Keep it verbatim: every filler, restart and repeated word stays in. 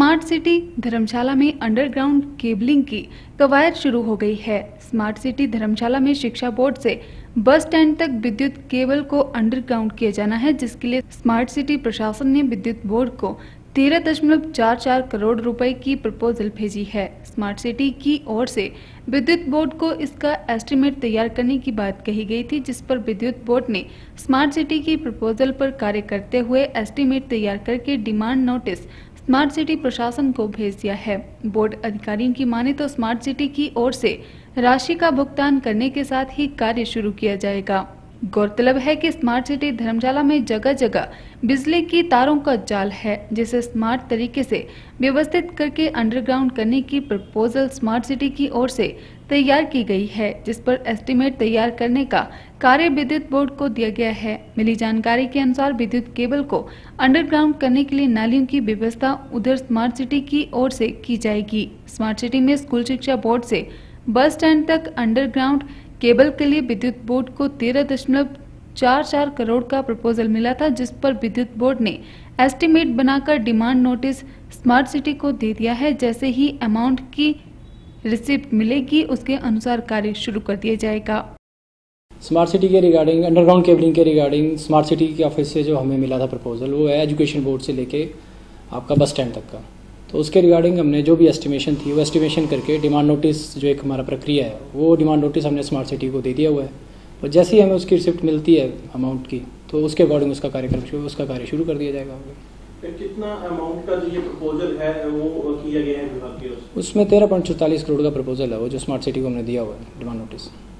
Smart city धर्मशाला में underground cabling की कवायद शुरू हो गई है। स्मार्ट सिटी धर्मशाला में शिक्षा बोर्ड से बस स्टैंड तक विद्युत केबल को अंडरग्राउंड किया जाना है, जिसके लिए स्मार्ट सिटी प्रशासन ने विद्युत बोर्ड को तेरह दशमलव चार चार करोड़ रुपए की प्रपोजल भेजी है। स्मार्ट सिटी की ओर से विद्युत बोर्ड को इसका एस्टीमेट तैयार करने की बात कही गई थी, जिस पर विद्युत बोर्ड ने स्मार्ट सिटी की प्रपोजल पर कार्य करते हुए एस्टीमेट तैयार करके डिमांड नोटिस स्मार्ट सिटी प्रशासन को भेज दिया है। बोर्ड अधिकारियों की माने तो स्मार्ट सिटी की ओर से राशि का भुगतान करने के साथ ही कार्य शुरू किया जाएगा। गौरतलब है कि स्मार्ट सिटी धर्मशाला में जगह जगह बिजली की तारों का जाल है, जिसे स्मार्ट तरीके से व्यवस्थित करके अंडरग्राउंड करने की प्रपोजल स्मार्ट सिटी की ओर से तैयार की गई है, जिस पर एस्टीमेट तैयार करने का कार्य विद्युत बोर्ड को दिया गया है। मिली जानकारी के अनुसार विद्युत केबल को अंडरग्राउंड करने के लिए नालियों की व्यवस्था उधर स्मार्ट सिटी की ओर से की जाएगी। स्मार्ट सिटी में स्कूल शिक्षा बोर्ड से बस स्टैंड तक अंडरग्राउंड केबल के लिए विद्युत बोर्ड को तेरह दशमलव चार चार करोड़ का प्रपोजल मिला था, जिस पर विद्युत बोर्ड ने एस्टीमेट बनाकर डिमांड नोटिस स्मार्ट सिटी को दे दिया है। जैसे ही अमाउंट की रिसिप्ट मिलेगी, उसके अनुसार कार्य शुरू कर दिया जाएगा। स्मार्ट सिटी के रिगार्डिंग अंडरग्राउंड केबलिंग के रिगार्डिंग स्मार्ट सिटी के ऑफिस से जो हमें मिला था प्रपोजल, वो है एजुकेशन बोर्ड से लेके आपका बस स्टैंड तक का। तो उसके रिगार्डिंग हमने जो भी एस्टिमेशन थी वो एस्टिमेशन करके डिमांड नोटिस जो एक हमारा प्रक्रिया है, वो डिमांड नोटिस हमने स्मार्ट सिटी को दे दिया हुआ है। और जैसे ही हमें उसकी रिसिप्ट मिलती है अमाउंट की, तो उसके अकॉर्डिंग उसका कार्यक्रम उसका कार्य शुरू कर दिया जाएगा। कितना अमाउंट का जो ये प्रपोजल है वो किया गया है विभाग की ओर से? उसमें तेरह पॉइंट चौतालीस करोड़ का प्रपोजल है वो जो स्मार्ट सिटी को हमने दिया हुआ है डिमांड नोटिस।